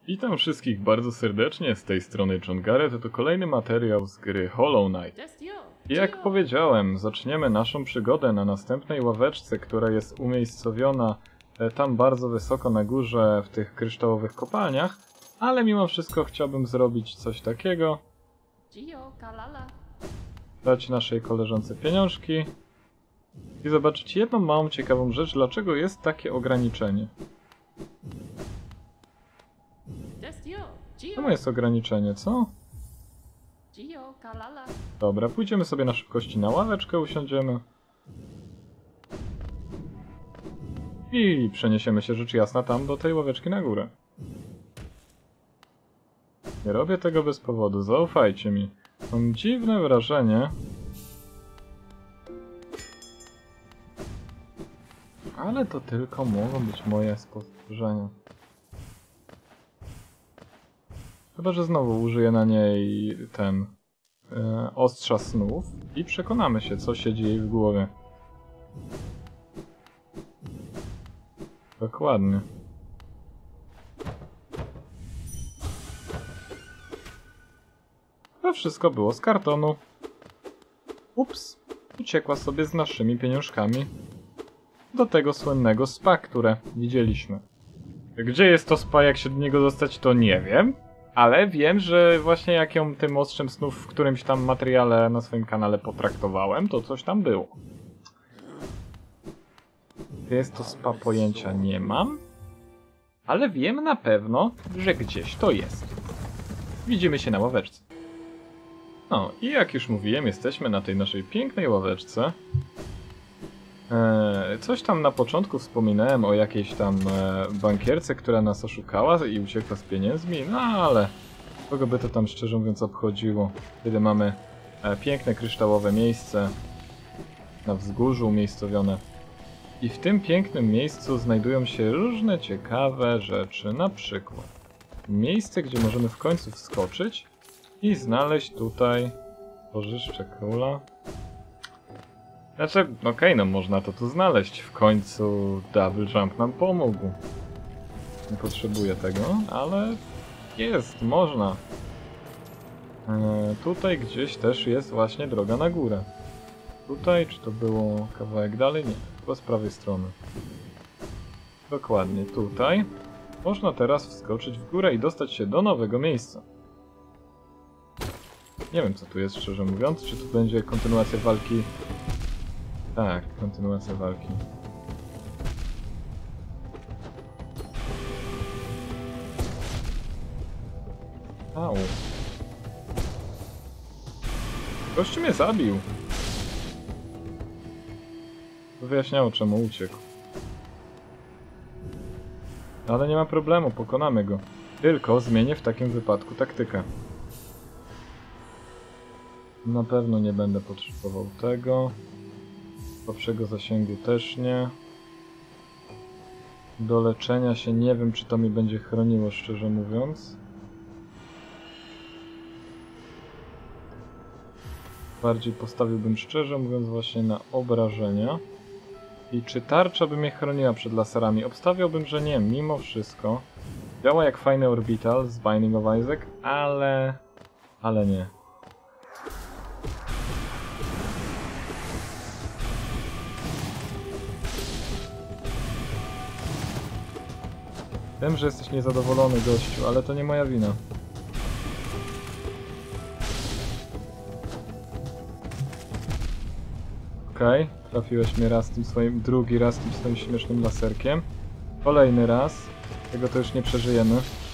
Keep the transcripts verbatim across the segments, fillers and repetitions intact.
Witam wszystkich bardzo serdecznie, z tej strony John Garrett, to kolejny materiał z gry Hollow Knight. I jak powiedziałem, zaczniemy naszą przygodę na następnej ławeczce, która jest umiejscowiona tam bardzo wysoko na górze w tych kryształowych kopalniach, ale mimo wszystko chciałbym zrobić coś takiego. Dać naszej koleżance pieniążki i zobaczyć jedną małą ciekawą rzecz, dlaczego jest takie ograniczenie. Czemu jest ograniczenie, co? Dobra, pójdziemy sobie na szybkości na ławeczkę, usiądziemy. I przeniesiemy się rzecz jasna tam do tej ławeczki na górę. Nie robię tego bez powodu, zaufajcie mi. Mam dziwne wrażenie, ale to tylko mogą być moje spostrzeżenia. Chyba że znowu użyję na niej ten e, ostrza snów i przekonamy się, co siedzi jej w głowie. Dokładnie. To wszystko było z kartonu. Ups, uciekła sobie z naszymi pieniążkami do tego słynnego spa, które widzieliśmy. Gdzie jest to spa, jak się do niego dostać, to nie wiem. Ale wiem, że właśnie jak ją tym ostrzem snów w którymś tam materiale na swoim kanale potraktowałem, to coś tam było. Gdzie jest to spa, pojęcia nie mam. Ale wiem na pewno, że gdzieś to jest. Widzimy się na ławeczce. No i jak już mówiłem, jesteśmy na tej naszej pięknej ławeczce. Eee, coś tam na początku wspominałem o jakiejś tam e, bankierce, która nas oszukała i uciekła z pieniędzmi, no ale kogo by to tam szczerze mówiąc obchodziło, kiedy mamy e, piękne kryształowe miejsce na wzgórzu umiejscowione. I w tym pięknym miejscu znajdują się różne ciekawe rzeczy, na przykład miejsce, gdzie możemy w końcu wskoczyć i znaleźć tutaj Bożyszcze Króla. Znaczy, okej, okay, no można to tu znaleźć. W końcu double jump nam pomógł. Nie potrzebuję tego, ale jest, można. Eee, tutaj gdzieś też jest właśnie droga na górę. Tutaj, czy to było kawałek dalej? Nie, chyba z prawej strony. Dokładnie, tutaj. Można teraz wskoczyć w górę i dostać się do nowego miejsca. Nie wiem, co tu jest, szczerze mówiąc. Czy tu będzie kontynuacja walki? Tak, kontynuacja walki. Au. Gościu mnie zabił. To wyjaśniało, czemu uciekł. Ale nie ma problemu, pokonamy go. Tylko zmienię w takim wypadku taktykę. Na pewno nie będę potrzebował tego. Słabszego zasięgu też nie. Do leczenia się nie wiem, czy to mi będzie chroniło, szczerze mówiąc. Bardziej postawiłbym, szczerze mówiąc, właśnie na obrażenia. I czy tarcza by mnie chroniła przed laserami? Obstawiałbym, że nie, mimo wszystko. Działa jak fajny orbital z Binding of Isaac, ale... ale nie. Wiem, że jesteś niezadowolony, gościu, ale to nie moja wina. Okej, okay, trafiłeś mnie raz tym swoim, drugi raz tym swoim śmiesznym laserkiem. Kolejny raz. Tego to już nie przeżyjemy.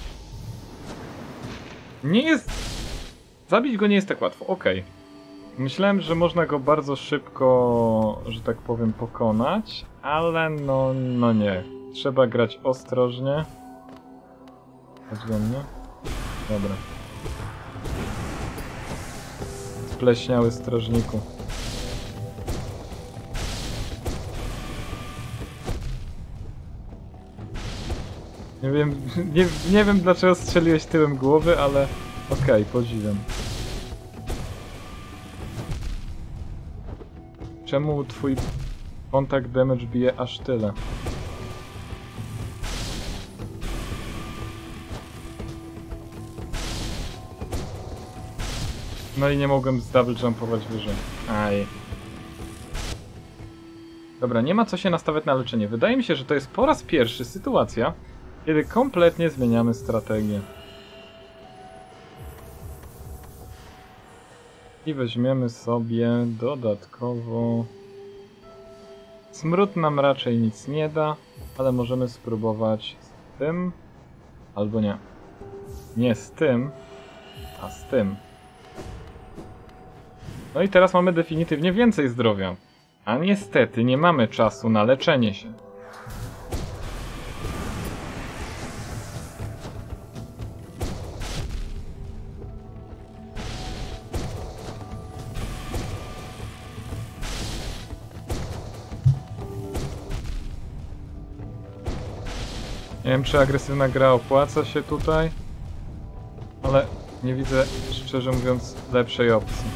Nie jest... Zabić go nie jest tak łatwo, okej. Okay. Myślałem, że można go bardzo szybko, że tak powiem, pokonać, ale no, no nie. Trzeba grać ostrożnie. Chodź do mnie. Dobra. Spleśniały strażniku. Nie wiem, nie, nie wiem dlaczego strzeliłeś tyłem głowy, ale okej, okay, podziwiam. Czemu twój contact damage bije aż tyle? No i nie mogłem z double jumpować wyżej. Aj. Dobra, nie ma co się nastawiać na leczenie. Wydaje mi się, że to jest po raz pierwszy sytuacja, kiedy kompletnie zmieniamy strategię. I weźmiemy sobie dodatkowo... Smród nam raczej nic nie da, ale możemy spróbować z tym, albo nie. Nie z tym, a z tym. No i teraz mamy definitywnie więcej zdrowia. A niestety nie mamy czasu na leczenie się. Nie wiem, czy agresywna gra opłaca się tutaj, ale nie widzę, szczerze mówiąc, lepszej opcji.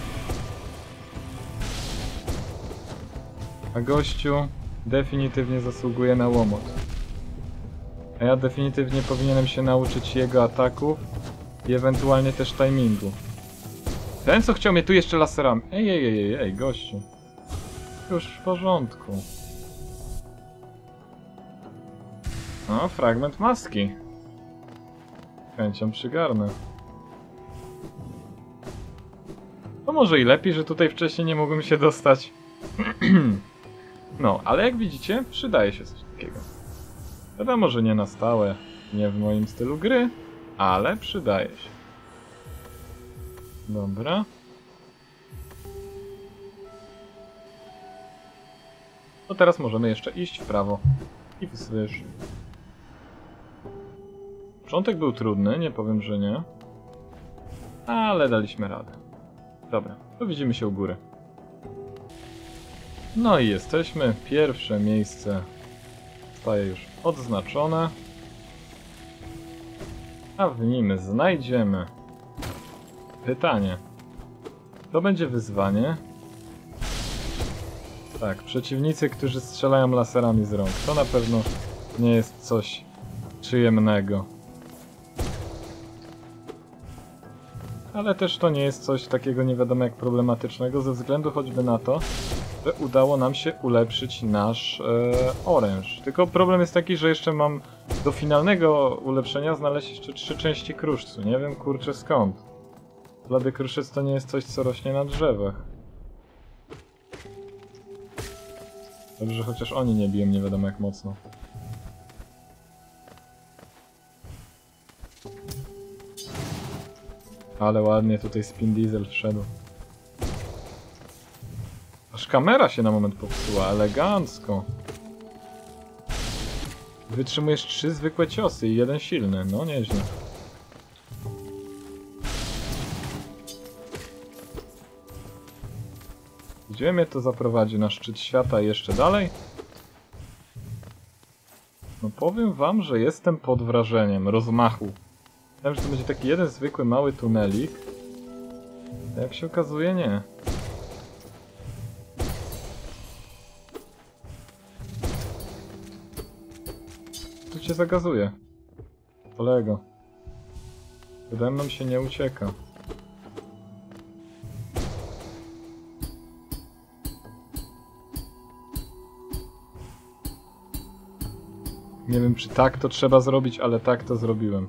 A gościu definitywnie zasługuje na łomot. A ja definitywnie powinienem się nauczyć jego ataków i ewentualnie też timingu. Ten, co chciał mnie tu jeszcze laserami... Ej, ej, ej, ej, gościu. Już w porządku. No, fragment maski. Chęcią przygarnę. To może i lepiej, że tutaj wcześniej nie mogłem się dostać. No, ale jak widzicie, przydaje się coś takiego. Wiadomo, że nie na stałe, nie w moim stylu gry, ale przydaje się. Dobra. To teraz możemy jeszcze iść w prawo i wzwyż. Początek był trudny, nie powiem, że nie. Ale daliśmy radę. Dobra, to widzimy się u góry. No i jesteśmy. Pierwsze miejsce zostaje już odznaczone. A w nim znajdziemy pytanie. To będzie wyzwanie. Tak, przeciwnicy, którzy strzelają laserami z rąk. To na pewno nie jest coś przyjemnego. Ale też to nie jest coś takiego nie wiadomo jak problematycznego, ze względu choćby na to, że udało nam się ulepszyć nasz e, oręż. Tylko problem jest taki, że jeszcze mam do finalnego ulepszenia znaleźć jeszcze trzy części kruszcu. Nie wiem kurczę skąd. Blady kruszyc to nie jest coś, co rośnie na drzewach. Dobrze, chociaż oni nie biją nie wiadomo jak mocno. Ale ładnie tutaj Spin Diesel wszedł. Aż kamera się na moment popsuła, elegancko. Wytrzymujesz trzy zwykłe ciosy i jeden silny, no nieźle. Gdzie mnie to zaprowadzi? Na szczyt świata i jeszcze dalej? No powiem wam, że jestem pod wrażeniem rozmachu. Myślałem, że to będzie taki jeden zwykły mały tunelik. A jak się okazuje, nie. Tu cię zagazuje. Kolego. Przede mną się nie ucieka. Nie wiem, czy tak to trzeba zrobić, ale tak to zrobiłem.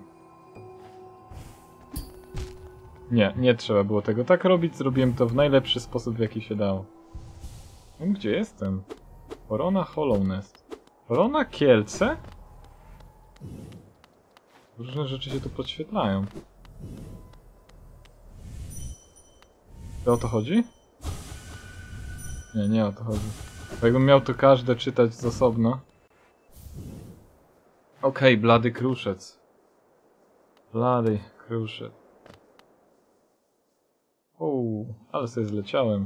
Nie, nie trzeba było tego tak robić. Zrobiłem to w najlepszy sposób, w jaki się dało. Wiem, gdzie jestem. Korona Hollow Nest. Korona Kielce? Różne rzeczy się tu podświetlają. To o to chodzi? Nie, nie o to chodzi. Bo jakbym miał to każde czytać z osobna. Okej, okay, blady kruszec. Blady kruszec. Uuu, ale sobie zleciałem.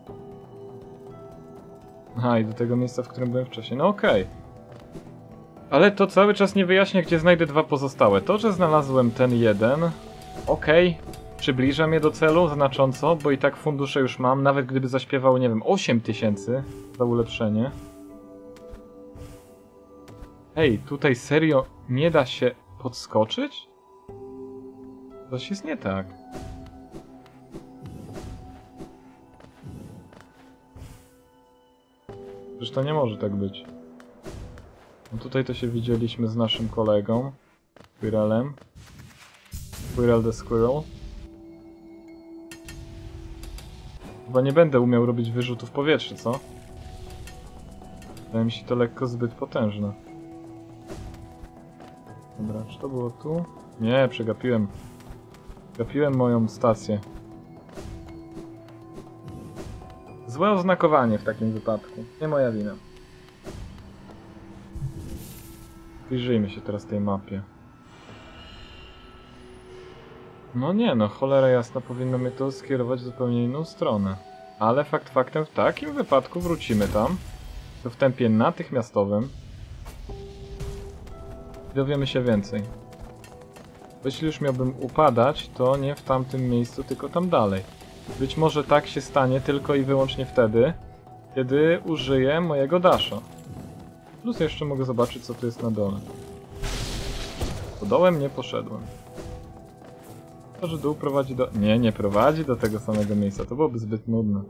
Aha, i do tego miejsca, w którym byłem wcześniej. No okej. Okay. Ale to cały czas nie wyjaśnia, gdzie znajdę dwa pozostałe. To, że znalazłem ten jeden... Okej. Okay. Przybliża mnie do celu znacząco, bo i tak fundusze już mam. Nawet gdyby zaśpiewał, nie wiem, osiem tysięcy za ulepszenie. Ej, tutaj serio nie da się podskoczyć? Coś jest nie tak. Przecież to nie może tak być. No tutaj to się widzieliśmy z naszym kolegą. Squirrelem. Squirrel the Squirrel. Chyba nie będę umiał robić wyrzutów powietrza, co? Wydaje mi się to lekko zbyt potężne. Dobra, czy to było tu? Nie, przegapiłem. Przegapiłem moją stację. Złe oznakowanie w takim wypadku. Nie moja wina. Przyjrzyjmy się teraz tej mapie. No nie no, cholera jasna, powinno mnie to skierować w zupełnie inną stronę. Ale fakt faktem, w takim wypadku wrócimy tam. To w tempie natychmiastowym. Dowiemy się więcej. Bo jeśli już miałbym upadać, to nie w tamtym miejscu, tylko tam dalej. Być może tak się stanie tylko i wyłącznie wtedy, kiedy użyję mojego dasha. Plus jeszcze mogę zobaczyć, co tu jest na dole. Po dołem nie poszedłem. To, że dół prowadzi do... Nie, nie prowadzi do tego samego miejsca. To byłoby zbyt nudne.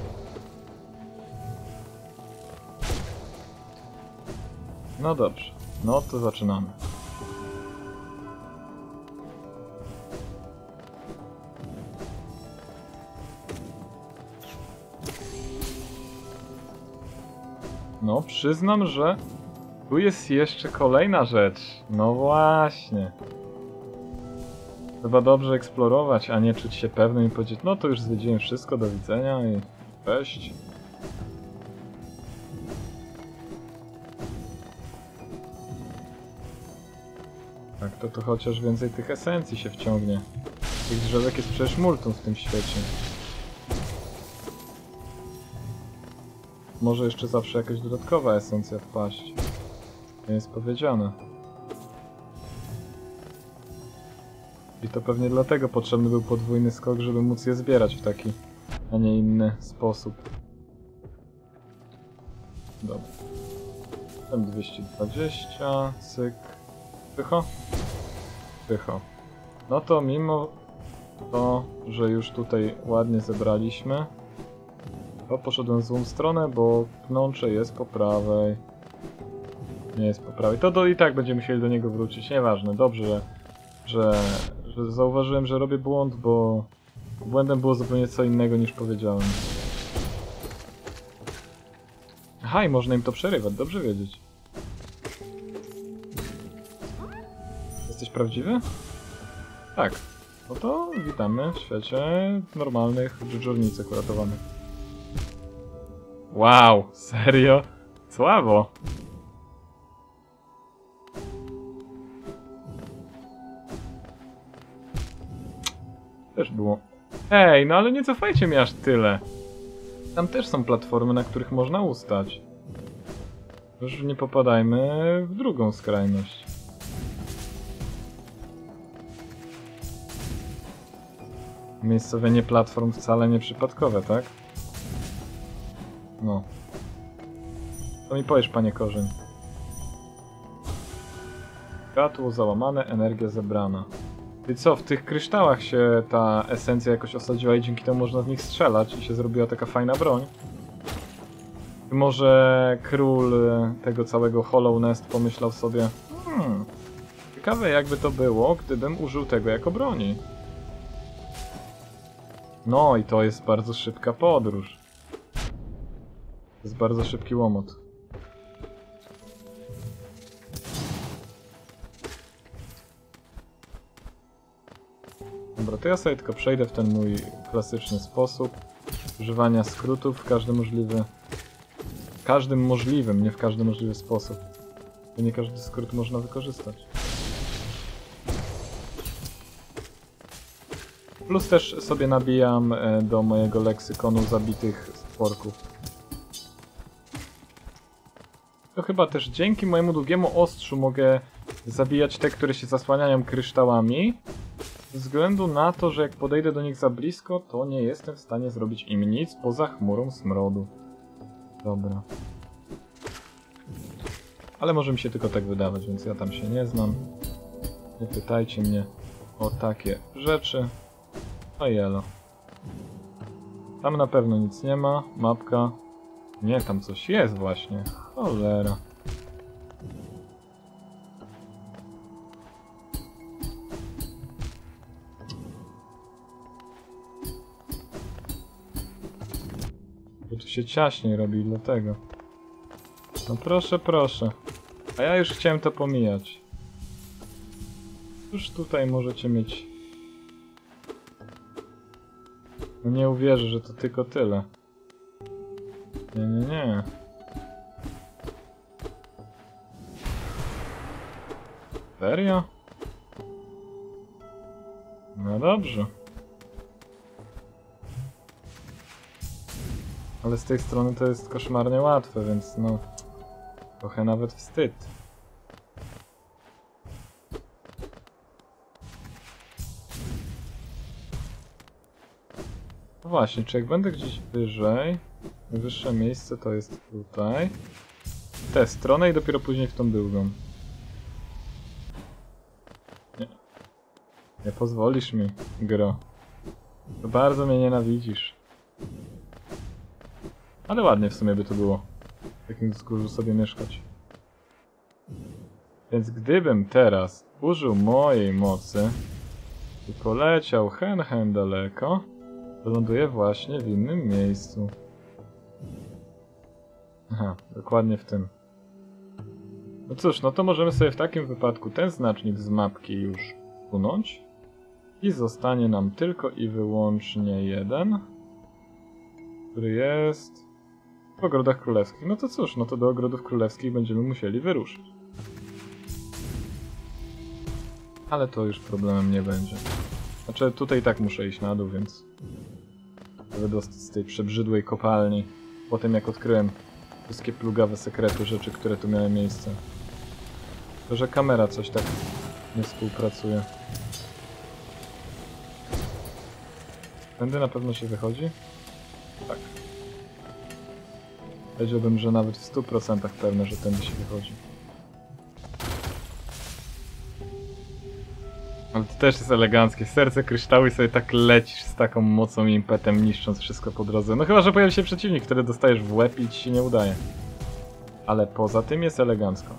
No dobrze. No to zaczynamy. No, przyznam, że tu jest jeszcze kolejna rzecz. No właśnie. Trzeba dobrze eksplorować, a nie czuć się pewnym i powiedzieć, no to już zwiedziłem wszystko, do widzenia i cześć. Tak, to to chociaż więcej tych esencji się wciągnie. Tych drzewek jest przecież multum w tym świecie. Może jeszcze zawsze jakaś dodatkowa esencja wpaść. Nie jest powiedziane. I to pewnie dlatego potrzebny był podwójny skok, żeby móc je zbierać w taki, a nie inny sposób. Dobra. M dwieście dwadzieścia, cyk. Pycho? Pycho. No to mimo to, że już tutaj ładnie zebraliśmy, to poszedłem w złą stronę, bo pnącze jest po prawej. Nie jest po prawej. To do, i tak będziemy musieli do niego wrócić. Nieważne. Dobrze, że, że, że zauważyłem, że robię błąd, bo błędem było zupełnie co innego niż powiedziałem. Aha, i można im to przerywać. Dobrze wiedzieć. Jesteś prawdziwy? Tak. No to witamy w świecie normalnych dżdżowniczek uratowanych. Wow, serio? Słabo. Też było. Ej, no ale nie cofajcie mi aż tyle. Tam też są platformy, na których można ustać. Już nie popadajmy w drugą skrajność. Miejscowienie platform wcale nie przypadkowe, tak? No. To mi powiesz, panie korzeń. Światło załamane, energia zebrana. I co, w tych kryształach się ta esencja jakoś osadziła i dzięki temu można z nich strzelać i się zrobiła taka fajna broń? Czy może król tego całego Hollow Nest pomyślał sobie, hmm, ciekawe jakby to było, gdybym użył tego jako broni. No i to jest bardzo szybka podróż. To jest bardzo szybki łomot. Dobra, to ja sobie tylko przejdę w ten mój klasyczny sposób używania skrótów w każdy możliwy... W każdym możliwym, nie w każdy możliwy sposób. Bo nie każdy skrót można wykorzystać. Plus też sobie nabijam do mojego leksykonu zabitych stworków. To chyba też dzięki mojemu długiemu ostrzu mogę zabijać te, które się zasłaniają kryształami. Ze względu na to, że jak podejdę do nich za blisko, to nie jestem w stanie zrobić im nic poza chmurą smrodu. Dobra. Ale może mi się tylko tak wydawać, więc ja tam się nie znam. Nie pytajcie mnie o takie rzeczy. No i elo. Tam na pewno nic nie ma. Mapka. Nie, tam coś jest właśnie. Cholera. Bo tu się ciaśniej robi, dlatego. No proszę, proszę. A ja już chciałem to pomijać. Cóż tutaj możecie mieć? No nie uwierzę, że to tylko tyle. Nie, nie, nie. Serio? No dobrze. Ale z tej strony to jest koszmarnie łatwe, więc no... Trochę nawet wstyd. No właśnie, czy jak będę gdzieś wyżej... Wyższe miejsce to jest tutaj. W tę stronę i dopiero później w tą drugą. Nie. Nie pozwolisz mi, gro. To bardzo mnie nienawidzisz. Ale ładnie w sumie by to było. W takim wzgórzu sobie mieszkać. Więc gdybym teraz użył mojej mocy i poleciał hen hen daleko, to ląduję właśnie w innym miejscu. Aha, dokładnie w tym. No cóż, no to możemy sobie w takim wypadku ten znacznik z mapki już usunąć. I zostanie nam tylko i wyłącznie jeden, który jest w Ogrodach Królewskich. No to cóż, no to do Ogrodów Królewskich będziemy musieli wyruszyć. Ale to już problemem nie będzie. Znaczy tutaj i tak muszę iść na dół, więc... wydostać z tej przebrzydłej kopalni. Po tym jak odkryłem wszystkie plugawe sekrety, rzeczy, które tu miały miejsce. To, że kamera coś tak nie współpracuje. Tędy na pewno się wychodzi? Tak. Powiedziałbym, że nawet w stu procentach pewne, że tędy się wychodzi. Ale to też jest eleganckie. Serce kryształu i sobie tak lecisz z taką mocą i impetem, niszcząc wszystko po drodze. No chyba, że pojawi się przeciwnik, który dostajesz w łeb i ci się nie udaje. Ale poza tym jest elegancko.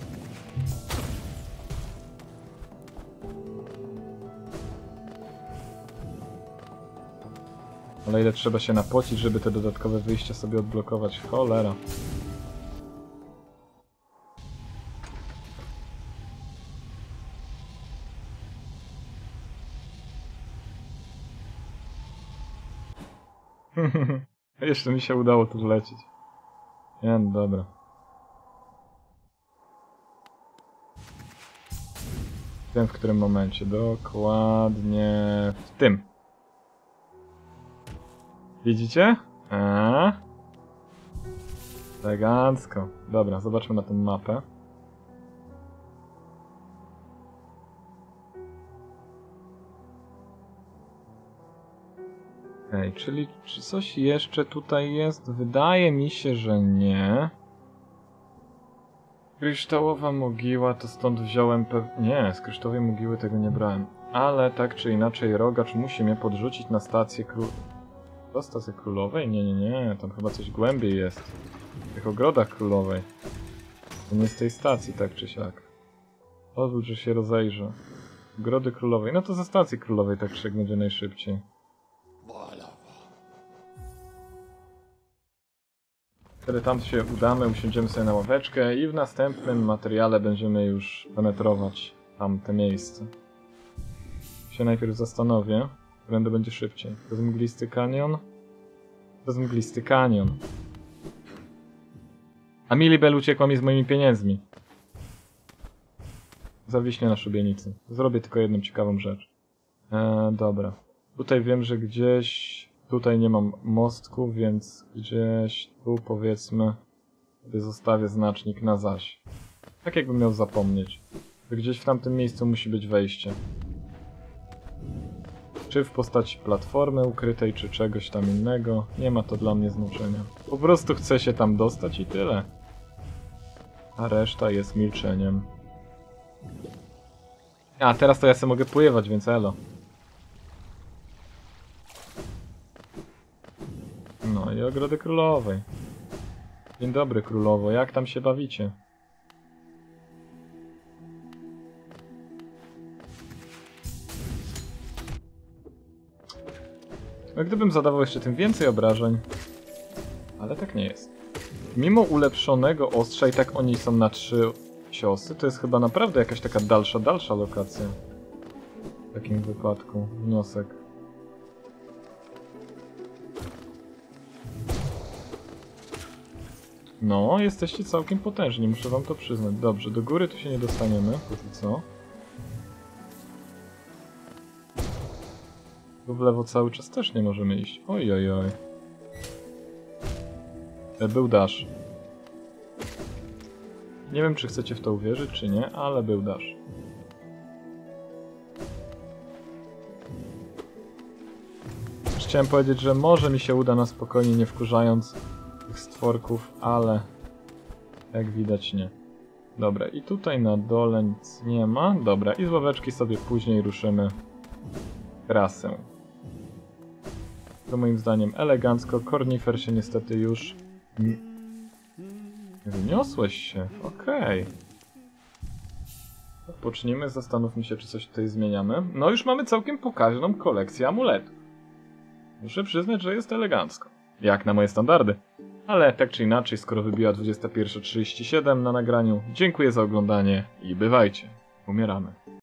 Ale ile trzeba się napocić, żeby te dodatkowe wyjścia sobie odblokować. Cholera. Jeszcze mi się udało tu wlecieć. Nie, no dobra. Wiem w którym momencie. Dokładnie w tym. Widzicie? Eee. Elegancko. Dobra, zobaczmy na tę mapę. Okej, okay, czyli czy coś jeszcze tutaj jest? Wydaje mi się, że nie. Kryształowa mogiła, to stąd wziąłem pewnie... Nie, z kryształowej mogiły tego nie brałem. Ale tak czy inaczej rogacz musi mnie podrzucić na stację król... Do stacji królowej? Nie, nie, nie, tam chyba coś głębiej jest. W tych ogrodach królowej. To nie z tej stacji, tak czy siak. Pozwól, że się rozejrzę. Ogrody królowej, no to ze stacji królowej tak czy siak będzie najszybciej. Wtedy tam się udamy, usiądziemy sobie na ławeczkę i w następnym materiale będziemy już penetrować tamte miejsce. Się najpierw zastanowię, którędy będzie szybciej. Przez mglisty kanion? Przez mglisty kanion. A Milibel uciekła mi z moimi pieniędzmi. Zawiśnie na szubienicy. Zrobię tylko jedną ciekawą rzecz. Eee, dobra. Tutaj wiem, że gdzieś... Tutaj nie mam mostku, więc gdzieś tu powiedzmy zostawię znacznik na zaś. Tak jakbym miał zapomnieć. Że gdzieś w tamtym miejscu musi być wejście. Czy w postaci platformy ukrytej, czy czegoś tam innego. Nie ma to dla mnie znaczenia. Po prostu chcę się tam dostać i tyle. A reszta jest milczeniem. A teraz to ja sobie mogę pływać, więc elo. No i Ogrody Królowej. Dzień dobry, królowo. Jak tam się bawicie? No, gdybym zadawał jeszcze tym więcej obrażeń. Ale tak nie jest. Mimo ulepszonego ostrza i tak oni są na trzy ciosy, to jest chyba naprawdę jakaś taka dalsza, dalsza lokacja. W takim wypadku. Wniosek. No, jesteście całkiem potężni, muszę wam to przyznać. Dobrze, do góry tu się nie dostaniemy, póki co. Tu w lewo cały czas też nie możemy iść. Oj, oj, oj. E, był dash. Nie wiem, czy chcecie w to uwierzyć, czy nie, ale był dash. Chciałem powiedzieć, że może mi się uda na spokojnie, nie wkurzając tych stworków, ale jak widać nie. Dobra, i tutaj na dole nic nie ma. Dobra, i z ławeczki sobie później ruszymy trasę. To moim zdaniem elegancko. Kornifer się niestety już... Wyniosłeś się, okej. Okay. Odpocznijmy, zastanówmy się, czy coś tutaj zmieniamy. No już mamy całkiem pokaźną kolekcję amuletów. Muszę przyznać, że jest elegancko. Jak na moje standardy. Ale tak czy inaczej, skoro wybiła dwudziesta pierwsza trzydzieści siedem na nagraniu, dziękuję za oglądanie i bywajcie. Umieramy.